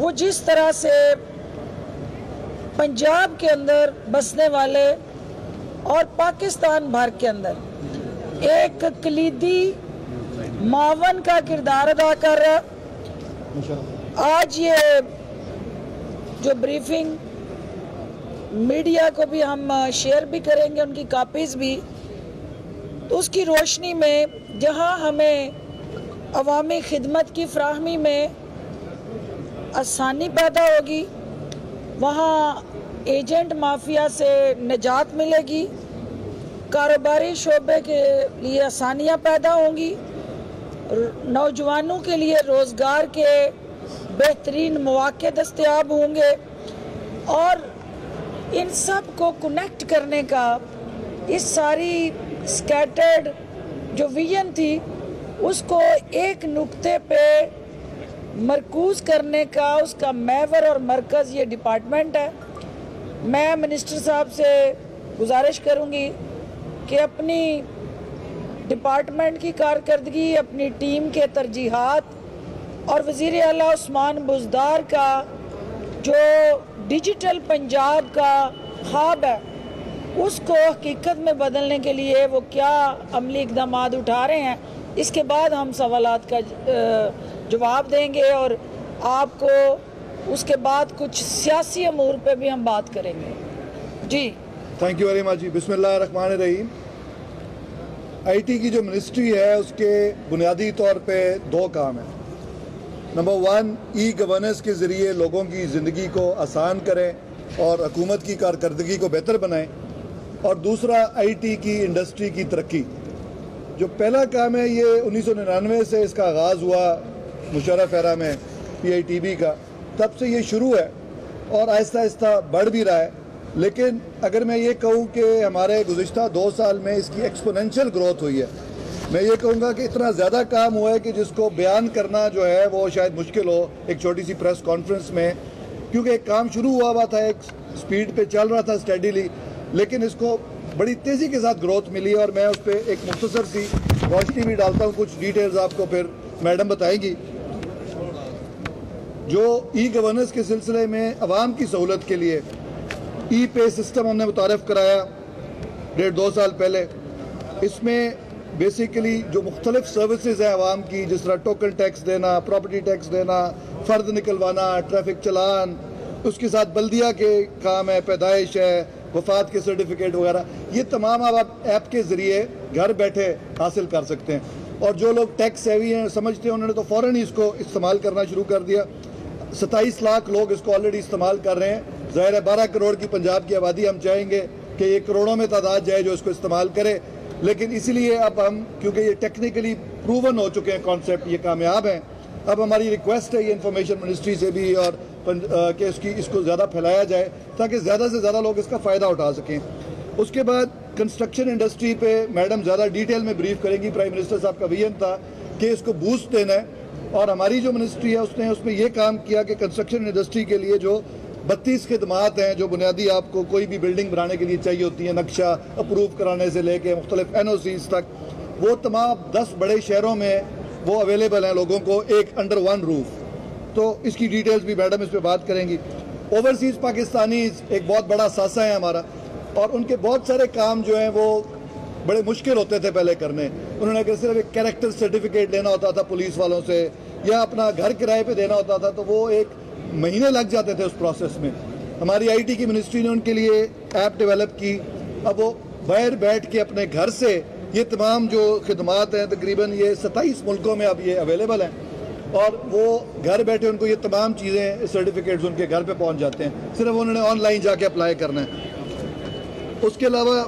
وہ جس طرح سے پنجاب کے اندر بسنے والے اور پاکستان بھر کے اندر ایک کلیدی معاون کا کردار ادا کر رہا ہے۔ آج یہ جو بریفنگ میڈیا کو بھی ہم شیئر بھی کریں گے، ان کی کاپیز بھی، تو اس کی روشنی میں جہاں ہمیں عوامی خدمت کی فراہمی میں آسانی پیدا ہوگی، وہاں ایجنٹ مافیا سے نجات ملے گی، کاروباری شعبے کے لیے آسانیاں پیدا ہوں گی، نوجوانوں کے لیے روزگار کے بہترین مواقع دستیاب ہوں گے، اور ان سب کو کنیکٹ کرنے کا اس ساری سکیٹرڈ جو ویژن تھی اس کو ایک نقطے پہ مرکوز کرنے کا اس کا محور اور مرکز یہ ڈپارٹمنٹ ہے۔ میں منسٹر صاحب سے گزارش کروں گی کہ اپنی ڈپارٹمنٹ کی کارکردگی، اپنی ٹیم کے ترجیحات اور وزیر اعلیٰ عثمان بزدار کا جو ڈیجیٹل پنجاب کا خواب ہے اس کو حقیقت میں بدلنے کے لیے وہ کیا عملی اقدامات اٹھا رہے ہیں، اس کے بعد ہم سوالات کا جواب دیں گے، اور آپ کو اس کے بعد کچھ سیاسی امور پہ بھی ہم بات کریں گے۔ جی تھینک یو ویری مچ جی۔ بسم اللہ الرحمن الرحیم۔ آئی ٹی کی جو منسٹری ہے اس کے بنیادی طور پہ دو کام ہیں۔ نمبر 1، ای گورننس کے ذریعے لوگوں کی زندگی کو آسان کریں اور حکومت کی کارکردگی کو بہتر بنائیں، اور دوسرا آئی ٹی کی انڈسٹری کی ترقی۔ جو پہلا کام ہے یہ 1999 سے اس کا آغاز ہوا مشرف ایرا میں پی آئی ٹی بی کا، تب سے یہ شروع ہے اور آہستہ آہستہ بڑھ بھی رہا ہے۔ لیکن اگر میں یہ کہوں کہ ہمارے گزشتہ 2 سال میں اس کی ایکسپوننشل گروتھ ہوئی ہے، میں یہ کہوں گا کہ اتنا زیادہ کام ہوا ہے کہ جس کو بیان کرنا جو ہے وہ شاید مشکل ہو ایک چھوٹی سی پریس کانفرنس میں، کیونکہ ایک کام شروع ہوا تھا، ایک سپیڈ پہ چل رہا تھا اسٹیڈیلی، لیکن اس کو بڑی تیزی کے ساتھ گروتھ ملی، اور میں اس پہ ایک مختصر سی روشنی بھی ڈالتا ہوں، کچھ ڈیٹیلز آپ کو پھر میڈم بتائیں گی۔ جو ای گورننس کے سلسلے میں عوام کی سہولت کے لیے ای پے سسٹم ہم نے متعارف کرایا 1.5-2 سال پہلے۔ اس میں بیسیکلی جو مختلف سروسز ہیں عوام کی، جس طرح ٹوکن ٹیکس دینا، پراپرٹی ٹیکس دینا، فرد نکلوانا، ٹریفک چلان، اس کے ساتھ بلدیہ کے کام ہے، پیدائش ہے، وفات کے سرٹیفکیٹ وغیرہ، یہ تمام آپ ایپ کے ذریعے گھر بیٹھے حاصل کر سکتے ہیں۔ اور جو لوگ ٹیکس سیوی ہیں سمجھتے ہیں، انہوں نے تو فوراً ہی اس کو استعمال کرنا شروع کر دیا۔ 27 لاکھ لوگ اس کو آلریڈی استعمال کر رہے ہیں۔ ظاہر ہے 12 کروڑ کی پنجاب کی آبادی، ہم چاہیں گے کہ یہ کروڑوں میں تعداد جائے جو اس کو استعمال کرے، لیکن اسی لیے اب ہم، کیونکہ یہ ٹیکنیکلی پروون ہو چکے ہیں کانسیپٹ، یہ کامیاب ہیں، اب ہماری ریکویسٹ ہے یہ انفارمیشن منسٹری سے بھی اور کہ اس کو زیادہ پھیلایا جائے تاکہ زیادہ سے زیادہ لوگ اس کا فائدہ اٹھا سکیں۔ اس کے بعد کنسٹرکشن انڈسٹری پہ میڈم زیادہ ڈیٹیل میں بریف کریں گی۔ پرائم منسٹر صاحب کا ویژن تھا کہ اس کو بوسٹ دینا ہے، اور ہماری جو منسٹری ہے اس نے اس میں یہ کام کیا کہ کنسٹرکشن انڈسٹری کے لیے جو 32 خدمات ہیں جو بنیادی آپ کو کوئی بھی بلڈنگ بنانے کے لیے چاہیے ہوتی ہیں، نقشہ اپروو کرانے سے لے کے مختلف این او سیز تک، وہ تمام 10 بڑے شہروں میں وہ اویلیبل ہیں لوگوں کو ایک انڈر ون روف۔ تو اس کی ڈیٹیلز بھی میڈم اس پہ بات کریں گی۔ اوورسیز پاکستانیز ایک بہت بڑا ساسہ ہے ہمارا، اور ان کے بہت سارے کام جو ہیں وہ بڑے مشکل ہوتے تھے پہلے کرنے۔ انہوں نے اگر صرف ایک کیریکٹر سرٹیفکیٹ لینا ہوتا تھا پولیس والوں سے، یا اپنا گھر کرائے پہ دینا ہوتا تھا، تو وہ ایک مہینے لگ جاتے تھے اس پروسیس میں۔ ہماری آئی ٹی کی منسٹری نے ان کے لیے ایپ ڈیولپ کی، اب وہ باہر بیٹھ کے اپنے گھر سے یہ تمام جو خدمات ہیں، تقریباً یہ 27 ملکوں میں اب یہ اویلیبل ہیں، اور وہ گھر بیٹھے ان کو یہ تمام چیزیں، سرٹیفکیٹس ان کے گھر پہ پہنچ جاتے ہیں، صرف انہوں نے آن لائن جا کے اپلائی کرنا ہے۔ اس کے علاوہ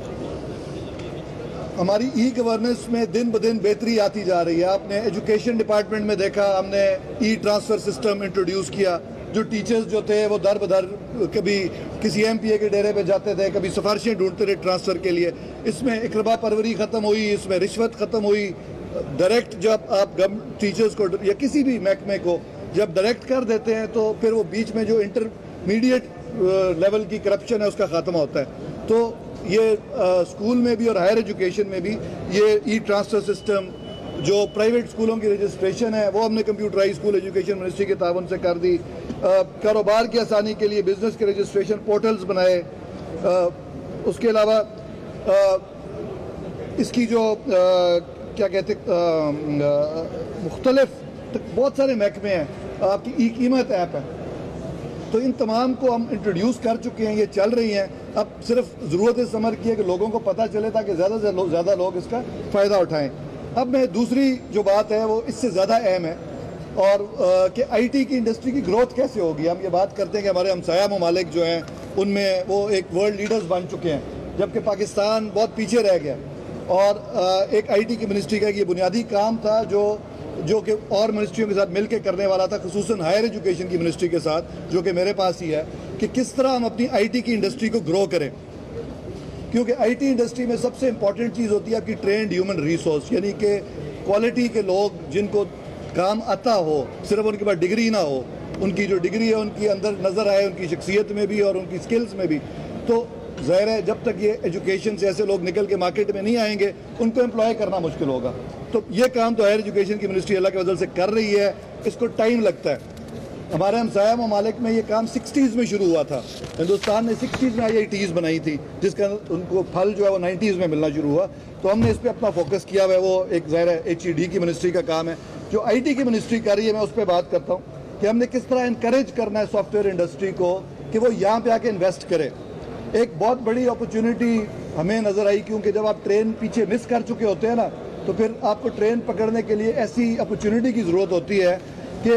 ہماری ای گورننس میں دن بدن بہتری آتی جا رہی ہے۔ آپ نے ایجوکیشن ڈپارٹمنٹ میں دیکھا، ہم نے ای ٹرانسفر سسٹم انٹروڈیوس کیا۔ جو ٹیچرز جو تھے وہ در بدر کبھی کسی ایم پی اے کے ڈیرے پہ جاتے تھے، کبھی سفارشیں ڈھونڈتے رہے ٹرانسفر کے لیے۔ اس میں اقربا پروری ختم ہوئی، اس میں رشوت ختم ہوئی۔ ڈائریکٹ جب آپ ٹیچرز کو یا کسی بھی محکمے کو جب ڈائریکٹ کر دیتے ہیں تو پھر وہ بیچ میں جو انٹرمیڈیٹ لیول کی کرپشن ہے اس کا خاتمہ ہوتا ہے۔ تو یہ اسکول میں بھی اور ہائر ایجوکیشن میں بھی یہ ای ٹرانسفر سسٹم جو پرائیویٹ اسکولوں کی رجسٹریشن ہے وہ ہم نے کمپیوٹرائز اسکول ایجوکیشن منسٹری کے تعاون سے کر دی. کاروبار کی آسانی کے لیے بزنس کے رجسٹریشن پورٹلز بنائے. اس کے علاوہ اس کی جو کیا کہتے مختلف بہت سارے محکمے ہیں, آپ کی ای قیمت ایپ ہے, تو ان تمام کو ہم انٹروڈیوس کر چکے ہیں, یہ چل رہی ہیں. اب صرف ضرورت اس عمر کی ہے کہ لوگوں کو پتہ چلے تاکہ زیادہ سے زیادہ لوگ اس کا فائدہ اٹھائیں. اب میں دوسری جو بات ہے وہ اس سے زیادہ اہم ہے, اور کہ آئی ٹی کی انڈسٹری کی گروتھ کیسے ہوگی. ہم یہ بات کرتے ہیں کہ ہمارے ہمسایہ ممالک جو ہیں ان میں وہ ایک ورلڈ لیڈرز بن چکے ہیں, جبکہ پاکستان بہت پیچھے رہ گیا. اور ایک آئی ٹی کی منسٹری کا یہ بنیادی کام تھا جو کہ اور منسٹریوں کے ساتھ مل کے کرنے والا تھا, خصوصاً ہائر ایجوکیشن کی منسٹری کے ساتھ, جو کہ میرے پاس ہی ہے, کہ کس طرح ہم اپنی آئی ٹی کی انڈسٹری کو گرو کریں. کیونکہ آئی ٹی انڈسٹری میں سب سے امپورٹنٹ چیز ہوتی ہے آپ کی ٹرینڈ ہیومن ریسورس, یعنی کہ کوالٹی کے لوگ جن کو کام آتا ہو, صرف ان کے پاس ڈگری نہ ہو, ان کی جو ڈگری ہے ان کی اندر نظر آئے, ان کی شخصیت میں بھی اور ان کی سکلز میں بھی. تو ظاہر ہے جب تک یہ ایجوکیشن سے ایسے لوگ نکل کے مارکیٹ میں نہیں آئیں گے ان کو امپلائی کرنا مشکل ہوگا. تو یہ کام تو ہائر ایجوکیشن کی منسٹری اللہ کے فضل سے کر رہی ہے, اس کو ٹائم لگتا ہے. ہمارے ہمسایہ ممالک میں یہ کام 60s میں شروع ہوا تھا. ہندوستان نے 60s میں آئی آئی ٹیز بنائی تھی, جس کا ان کو پھل جو ہے وہ 90s میں ملنا شروع ہوا. تو ہم نے اس پہ اپنا فوکس کیا ہوا ہے, وہ ایک ظاہر ہے ایچ ای ڈی کی منسٹری کا کام ہے. جو آئی ٹی کی منسٹری کر رہی ہے میں اس پہ بات کرتا ہوں کہ ہم نے کس طرح انکریج کرنا ہے سافٹ ویئر انڈسٹری کو کہ وہ یہاں پہ آ کے انویسٹ کرے. ایک بہت بڑی اپرچونٹی ہمیں نظر آئی, کیونکہ جب آپ ٹرین پیچھے مس کر چکے ہوتے ہیں نا, تو پھر آپ کو ٹرین پکڑنے کے لیے ایسی اپرچونٹی کی ضرورت ہوتی ہے کہ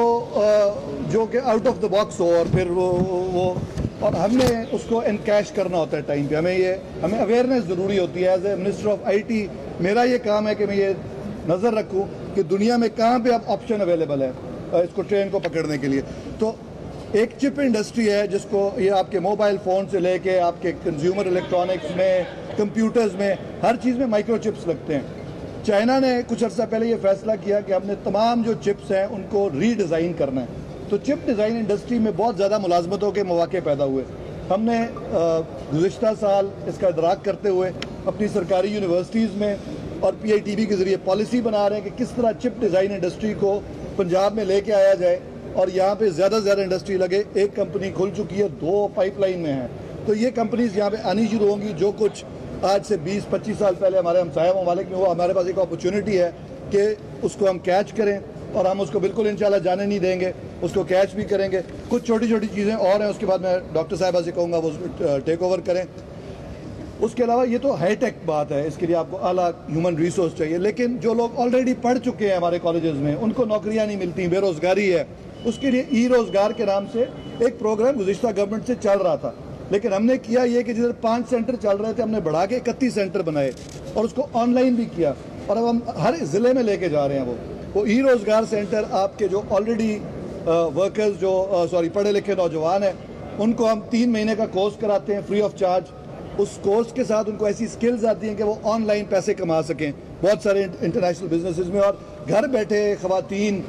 جو کہ آؤٹ آف دا باکس ہو, اور پھر وہ اور ہم نے اس کو انکیش کرنا ہوتا ہے ٹائم پہ. ہمیں اویئرنیس ضروری ہوتی ہے. As a minister of I T میرا یہ کام ہے کہ میں یہ نظر رکھوں کہ دنیا میں کہاں پہ اب آپشن اویلیبل ہے اس کو ٹرین کو پکڑنے کے لیے. تو ایک چپ انڈسٹری ہے جس کو یہ آپ کے موبائل فون سے لے کے آپ کے کنزیومر الیکٹرانکس میں, کمپیوٹرز میں, ہر چیز میں مائکرو چپس لگتے ہیں. چائنا نے کچھ عرصہ پہلے یہ فیصلہ کیا کہ ہم نے تمام جو چپس ہیں ان کو ری ڈیزائن کرنا ہے. تو چپ ڈیزائن انڈسٹری میں بہت زیادہ ملازمتوں کے مواقع پیدا ہوئے. ہم نے گزشتہ سال اس کا ادراک کرتے ہوئے اپنی سرکاری یونیورسٹیز میں اور پی آئی ٹی بی کے ذریعے پالیسی بنا رہے ہیں کہ کس طرح چپ ڈیزائن انڈسٹری کو پنجاب میں لے کے آیا جائے اور یہاں پہ زیادہ سے زیادہ انڈسٹری لگے. ایک کمپنی کھل چکی ہے, 2 پائپ لائن میں ہیں. تو یہ کمپنیز یہاں پہ آنی شروع ہوں گی. جو کچھ آج سے 20-25 سال پہلے ہمارے ہمسایہ ممالک میں وہ ہمارے پاس ایک اپرچونٹی ہے کہ اس کو ہم کیچ کریں, اور ہم اس کو بالکل انشاءاللہ جانے نہیں دیں گے, اس کو کیچ بھی کریں گے. کچھ چھوٹی چھوٹی چیزیں اور ہیں, اس کے بعد میں ڈاکٹر صاحبہ سے کہوں گا وہ ٹیک اوور کریں. اس کے علاوہ یہ تو ہائی ٹیک بات ہے, اس کے لیے آپ کو اعلیٰ ہیومن ریسورس چاہیے. لیکن جو لوگ آلریڈی پڑھ چکے ہیں ہمارے کالجز میں ان کو نوکریاں نہیں ملتی, بے روزگاری ہے. اس کے لیے ای روزگار کے نام سے ایک پروگرام گزشتہ گورنمنٹ سے چل رہا تھا, لیکن ہم نے کیا یہ کہ جدھر 5 سینٹر چل رہے تھے ہم نے بڑھا کے 31 سینٹر بنائے اور اس کو آن لائن بھی کیا, اور اب ہم ہر ضلع میں لے کے جا رہے ہیں. وہ ای روزگار سینٹر آپ کے جو آلریڈی ورکرز پڑھے لکھے نوجوان ہیں ان کو ہم 3 مہینے کا کورس کراتے ہیں فری آف چارج. اس کورس کے ساتھ ان کو ایسی سکلز آتی ہیں کہ وہ آن لائن پیسے کما سکیں. بہت سارے انٹرنیشنل بزنسز میں, اور گھر بیٹھے خواتین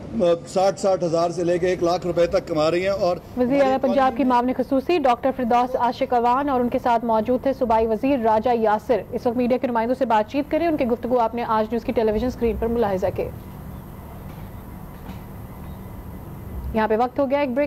60 ہزار سے لے کے 1 لاکھ روپے تک کما رہی ہیں. اور وزیر اعلیٰ پنجاب کی معاون خصوصی ڈاکٹر فردوس عاشق اوان اور ان کے ساتھ موجود تھے صوبائی وزیر راجہ یاسر. اس وقت میڈیا کے نمائندوں سے بات چیت کریں, ان کی گفتگو آپ نے آج نیوز کی ٹیلی ویژن اسکرین پر ملاحظہ کی. یہاں پہ وقت ہو گیا ایک بریک.